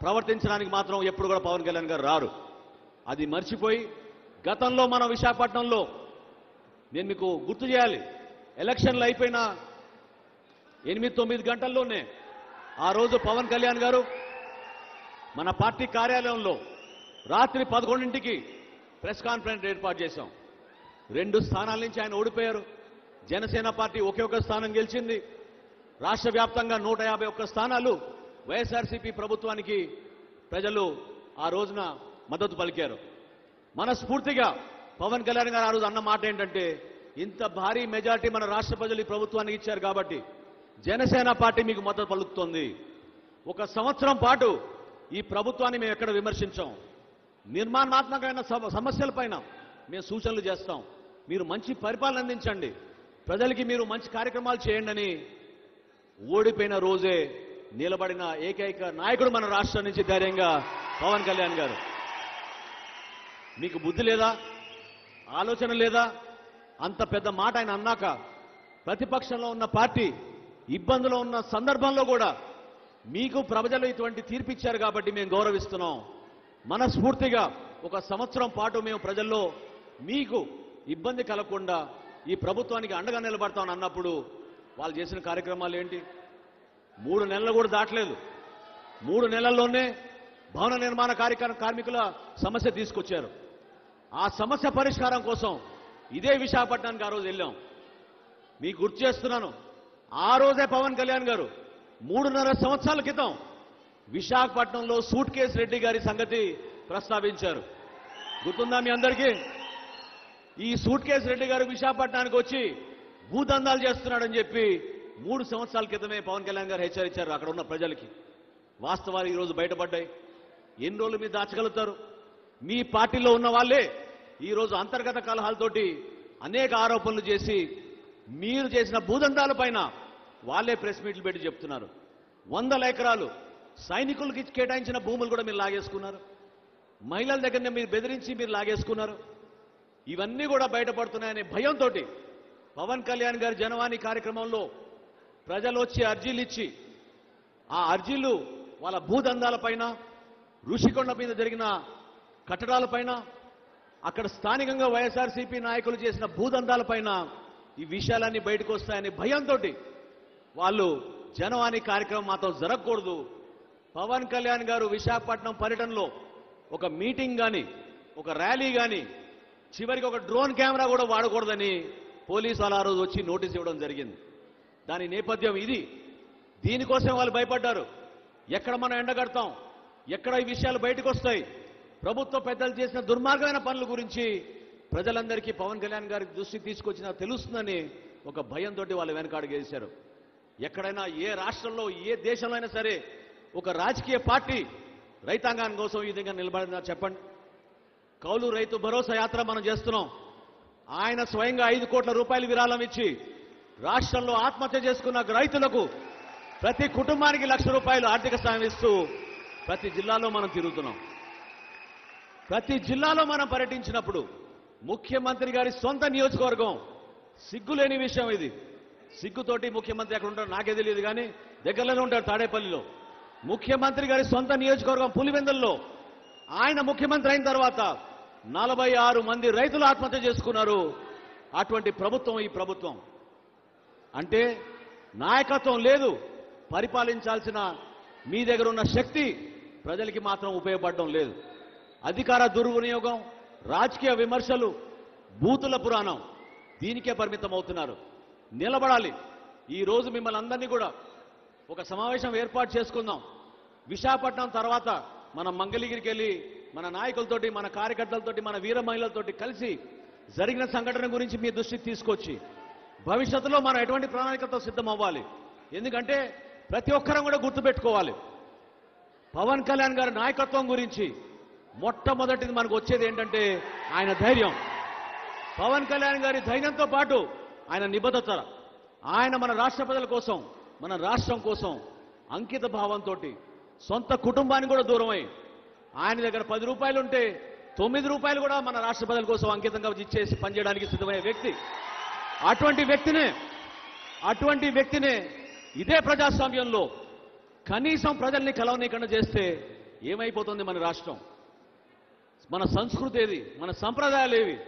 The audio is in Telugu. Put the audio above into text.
ప్రవర్తించడానికి మాత్రం ఎప్పుడు కూడా పవన్ కళ్యాణ్ గారు రారు. అది మర్చిపోయి గతంలో మన విశాఖపట్నంలో నేను మీకు గుర్తు చేయాలి, ఎలక్షన్లు అయిపోయిన 8-9 గంటల్లోనే ఆ రోజు పవన్ కళ్యాణ్ గారు మన పార్టీ కార్యాలయంలో రాత్రి 11ంటికి ప్రెస్ కాన్ఫరెన్స్ ఏర్పాటు చేశాం. 2 స్థానాల నుంచి ఆయన ఓడిపోయారు. జనసేన పార్టీ ఒకే ఒక స్థానం గెలిచింది. రాష్ట్ర వ్యాప్తంగా 151 స్థానాలు వైఎస్ఆర్సీపీ ప్రభుత్వానికి ప్రజలు ఆ రోజున మద్దతు పలికారు. మనస్ఫూర్తిగా పవన్ కళ్యాణ్ గారు ఆ రోజు అన్న మాట ఏంటంటే, ఇంత భారీ మెజార్టీ మన రాష్ట్ర ప్రజలు ఈ ప్రభుత్వానికి ఇచ్చారు కాబట్టి జనసేన పార్టీ మీకు మద్దతు పలుకుతోంది. 1 సంవత్సరం పాటు ఈ ప్రభుత్వాన్ని మేము ఎక్కడ విమర్శించాం. నిర్మాణాత్మకమైన సమస్యలపైన మేము సూచనలు చేస్తాం. మీరు మంచి పరిపాలన అందించండి, ప్రజలకి మీరు మంచి కార్యక్రమాలు చేయండి అని ఓడిపోయిన రోజే నిలబడిన ఏకైక నాయకుడు మన రాష్ట్రం నుంచి ధైర్యంగా పవన్ కళ్యాణ్ గారు. మీకు బుద్ధి లేదా, ఆలోచన లేదా? అంత పెద్ద మాట ఆయన అన్నాక ప్రతిపక్షంలో ఉన్న పార్టీ ఇబ్బందులో ఉన్న సందర్భంలో కూడా మీకు ప్రజలు ఇటువంటి తీర్పిచ్చారు కాబట్టి మేము గౌరవిస్తున్నాం. మనస్ఫూర్తిగా 1 సంవత్సరం పాటు మేము ప్రజల్లో మీకు ఇబ్బంది కలగకుండా ఈ ప్రభుత్వానికి అండగా నిలబడతామని అన్నప్పుడు వాళ్ళు చేసిన కార్యక్రమాలు ఏంటి? 3 నెలలు కూడా దాటలేదు. 3 నెలల్లోనే భవన నిర్మాణ కార్మికుల సమస్య తీసుకొచ్చారు. ఆ సమస్య పరిష్కారం కోసం ఇదే విశాఖపట్నానికి ఆ రోజు వెళ్ళాం. మీకు గుర్తు చేస్తున్నాను, ఆ రోజే పవన్ కళ్యాణ్ గారు 3.5 సంవత్సరాల క్రితం విశాఖపట్నంలో సూట్ కేసు రెడ్డి గారి సంగతి ప్రస్తావించారు. గుర్తుందా మీ అందరికీ? ఈ సూట్ కేసు రెడ్డి గారు విశాఖపట్నానికి వచ్చి భూదందాలు చేస్తున్నాడని చెప్పి 3 సంవత్సరాల క్రితమే పవన్ కళ్యాణ్ గారు హెచ్చరించారు అక్కడ ఉన్న ప్రజలకి. వాస్తవాలు ఈరోజు బయటపడ్డాయి. ఎన్ని రోజులు మీరు దాచగలుగుతారు? మీ పార్టీలో ఉన్న వాళ్ళే ఈరోజు అంతర్గత కలహాలతోటి అనేక ఆరోపణలు చేసి మీరు చేసిన భూదందాలపైన వాళ్ళే ప్రెస్ మీట్లు పెట్టి చెప్తున్నారు. 100 ఎకరాలు సైనికులకి కేటాయించిన భూములు కూడా మీరు లాగేసుకున్నారు. మహిళల దగ్గరనే మీరు బెదిరించి మీరు లాగేసుకున్నారు. ఇవన్నీ కూడా బయటపడుతున్నాయనే భయంతో పవన్ కళ్యాణ్ గారి జనవాణి కార్యక్రమంలో ప్రజలు వచ్చి అర్జీలు ఇచ్చి ఆ అర్జీలు వాళ్ళ భూదందాలపైన, ఋషికొండ మీద జరిగిన కట్టడాలపైన, అక్కడ స్థానికంగా వైఎస్ఆర్సీపీ నాయకులు చేసిన భూదందాలపైన ఈ విషయాలన్నీ బయటకు వస్తాయనే భయంతో వాళ్ళు జనవాణి కార్యక్రమం మాత్రం జరగకూడదు. పవన్ కళ్యాణ్ గారు విశాఖపట్నం పర్యటనలో ఒక మీటింగ్ కానీ, ఒక ర్యాలీ కానీ, చివరికి ఒక డ్రోన్ కెమెరా కూడా వాడకూడదని పోలీసు వాళ్ళు ఆ రోజు వచ్చి నోటీస్ ఇవ్వడం జరిగింది. దాని నేపథ్యం ఇది. దీనికోసం వాళ్ళు భయపడ్డారు. ఎక్కడ మనం ఎండగడతాం, ఎక్కడ ఈ విషయాలు బయటకు వస్తాయి, ప్రభుత్వ పెద్దలు చేసిన దుర్మార్గమైన పనుల గురించి ప్రజలందరికీ పవన్ కళ్యాణ్ గారి దృష్టికి తీసుకొచ్చినా తెలుస్తుందని ఒక భయంతో వాళ్ళు వెనకాడుగేశారు. ఎక్కడైనా ఏ రాష్ట్రంలో ఏ దేశంలో అయినా సరే ఒక రాజకీయ పార్టీ రైతాంగాని కోసం ఈ విధంగా నిలబడిందా చెప్పండి? కౌలు రైతు భరోసా యాత్ర మనం చేస్తున్నాం. ఆయన స్వయంగా 5 కోట్ల రూపాయలు విరాళం ఇచ్చి రాష్ట్రంలో ఆత్మహత్య చేసుకున్న రైతులకు ప్రతి కుటుంబానికి 1 లక్ష రూపాయలు ఆర్థిక సాయం ఇస్తూ ప్రతి జిల్లాలో మనం తిరుగుతున్నాం. ప్రతి జిల్లాలో మనం పర్యటించినప్పుడు ముఖ్యమంత్రి గారి సొంత నియోజకవర్గం, సిగ్గులేని విషయం ఇది. సిగ్గుతోటి ముఖ్యమంత్రి ఎక్కడ ఉంటారో నాకే తెలియదు కానీ దగ్గరలోనే ఉంటారు తాడేపల్లిలో. ముఖ్యమంత్రి గారి సొంత నియోజకవర్గం పులివెందుల్లో ఆయన ముఖ్యమంత్రి అయిన తర్వాత 46 మంది రైతులు ఆత్మహత్య చేసుకున్నారు. అటువంటి ప్రభుత్వం ఈ ప్రభుత్వం. అంటే నాయకత్వం లేదు, పరిపాలించాల్సిన మీ దగ్గర ఉన్న శక్తి ప్రజలకి మాత్రం ఉపయోగపడడం లేదు. అధికార దుర్వినియోగం, రాజకీయ విమర్శలు, బూతుల పురాణం, దీనికే పరిమితం అవుతున్నారు. నిలబడాలి. ఈ రోజు మిమ్మల్ని అందరినీ కూడా ఒక సమావేశం ఏర్పాటు చేసుకుందాం. విశాఖపట్నం తర్వాత మనం మంగళగిరికి వెళ్ళి మన నాయకులతోటి, మన కార్యకర్తలతోటి, మన వీర మహిళలతోటి కలిసి జరిగిన సంఘటన గురించి మీ దృష్టికి తీసుకొచ్చి భవిష్యత్తులో మనం ఎటువంటి ప్రణాళికతో సిద్ధం అవ్వాలి. ఎందుకంటే ప్రతి ఒక్కరం కూడా గుర్తుపెట్టుకోవాలి, పవన్ కళ్యాణ్ గారి నాయకత్వం గురించి మొట్టమొదటిది మనకు వచ్చేది ఏంటంటే ఆయన ధైర్యం. పవన్ కళ్యాణ్ గారి ధైర్యంతో పాటు ఆయన నిబద్ధత. ఆయన మన రాష్ట్ర ప్రజల కోసం, మన రాష్ట్రం కోసం అంకిత భావంతో సొంత కుటుంబానికి కూడా దూరమై ఆయన దగ్గర 10 రూపాయలు ఉంటే 9 రూపాయలు కూడా మన రాష్ట్ర ప్రజల కోసం అంకితంగా ఇచ్చేసి పనిచేయడానికి సిద్ధమయ్యే వ్యక్తి. అటువంటి వ్యక్తినే ఇదే ప్రజాస్వామ్యంలో కనీసం ప్రజల్ని కలవనీయకుండా చేస్తే ఏమైపోతుంది మన రాష్ట్రం? మన సంస్కృతి ఏది? మన సంప్రదాయాలు ఏవి?